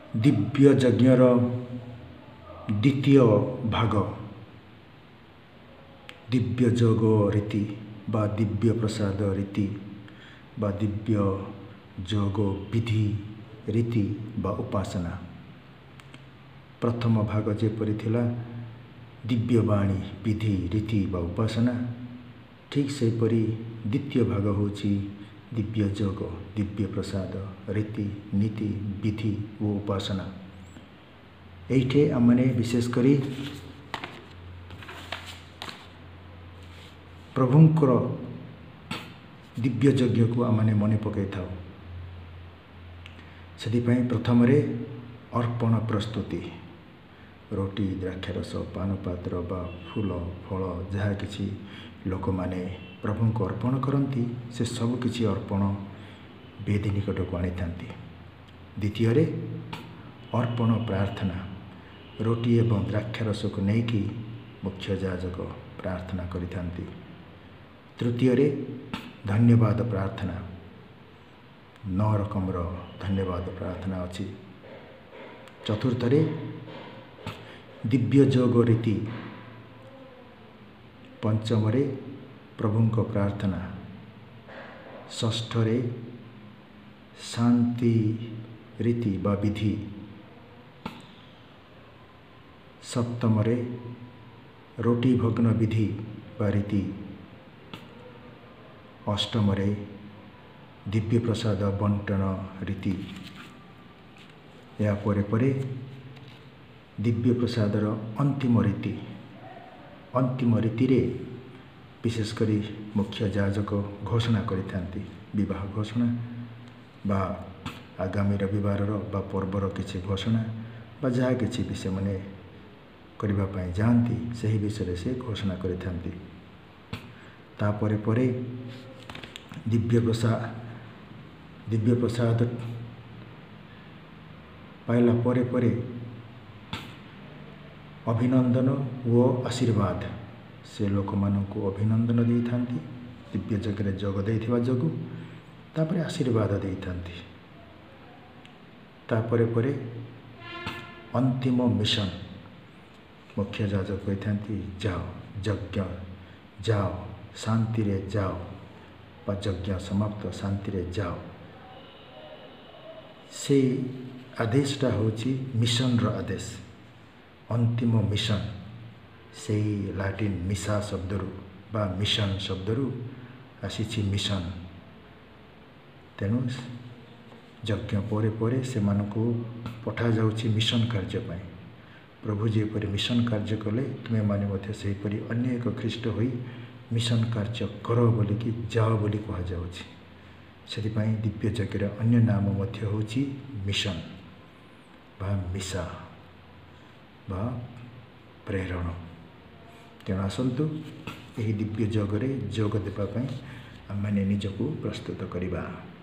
दिव्य यज्ञर द्वितीय भाग दिव्य जोग रीति बा दिव्य प्रसाद रीति बा दिव्य जोग विधि रीति बा उपासना। प्रथम भाग जेपरि थिला दिव्यवाणी विधि रीति बा उपासना, ठीक सेपरि द्वितीय भाग होची दिव्य जोग दिव्य प्रसाद रीति नीति विधि वो उपासना। एठे आमने विशेष करी प्रभुंकर दिव्य यज्ञ को आमने मन पकई था। से प्रथम अर्पण प्रस्तुति रोटी द्राक्षारस पान पात्र बा फूल फल जहाँ किसी लोक माने प्रभु को अर्पण करती से सब किसी अर्पण वेदी निकट को आनी था। द्वितीय अर्पण प्रार्थना रोटी एवं द्राक्षारस को लेकिन मुख्य याजक प्रार्थना करिथांती। तृतीय धन्यवाद प्रार्थना 9 रकम धन्यवाद प्रार्थना अच्छी। चतुर्थ दिव्य जोग रीति। पंचम प्रभु को प्रार्थना। षष्ठ शांति रीति बा विधि। सप्तम रोटी भग्न विधि बा रीति। अष्टम दिव्य प्रसाद बंटन रीति। या परे दिव्य प्रसादर अंतिम रीति। अंतिम रीति रे विशेषकर मुख्य याजक घोषणा करिथांती। विवाह घोषणा बा आगामी रविवार बा पर्वर किसी घोषणा बा जहाँ किसी विषय मैंने करने जाती से विषय से घोषणा करिथांती। तापरे परे दिव्य प्रसाद पाइला परे अभिनंदन व आशीर्वाद से लोक मान को अभिनंदन दे था। दिव्य जगह जोग देथिबा जोगु तापरे आशीर्वाद दे था। तापरे परे अंतिम मिशन मुख्य याजक कहते जाओ यज्ञ जाओ शांति रे जाओ बा यज्ञ समाप्त शांति रे जाओ। से आदेशटा होची मिशन रो आदेश। अंतिम मिशन से लाटिन मिसा शब्दरू बा मिशन शब्दरू आसी मिशन। तेणु यज्ञ परे से मानकु पठा जाउची मिशन कार्य पाई। प्रभु जेपरि मिशन कार्य कले तुम्हें माने मध्य सेहीपरि अन्य एक ख्रीष्ट होई मिशन कार्य कर बोलिकी जाओ बोली कह जाउची। सेथिपाई दिव्य यज्ञर अन्य नाम मध्य होची मिशन बा मिसा बा प्रेरण। तेणु आसतु यही दिव्य जगरे जोग देवाई आम निजको प्रस्तुत करवा।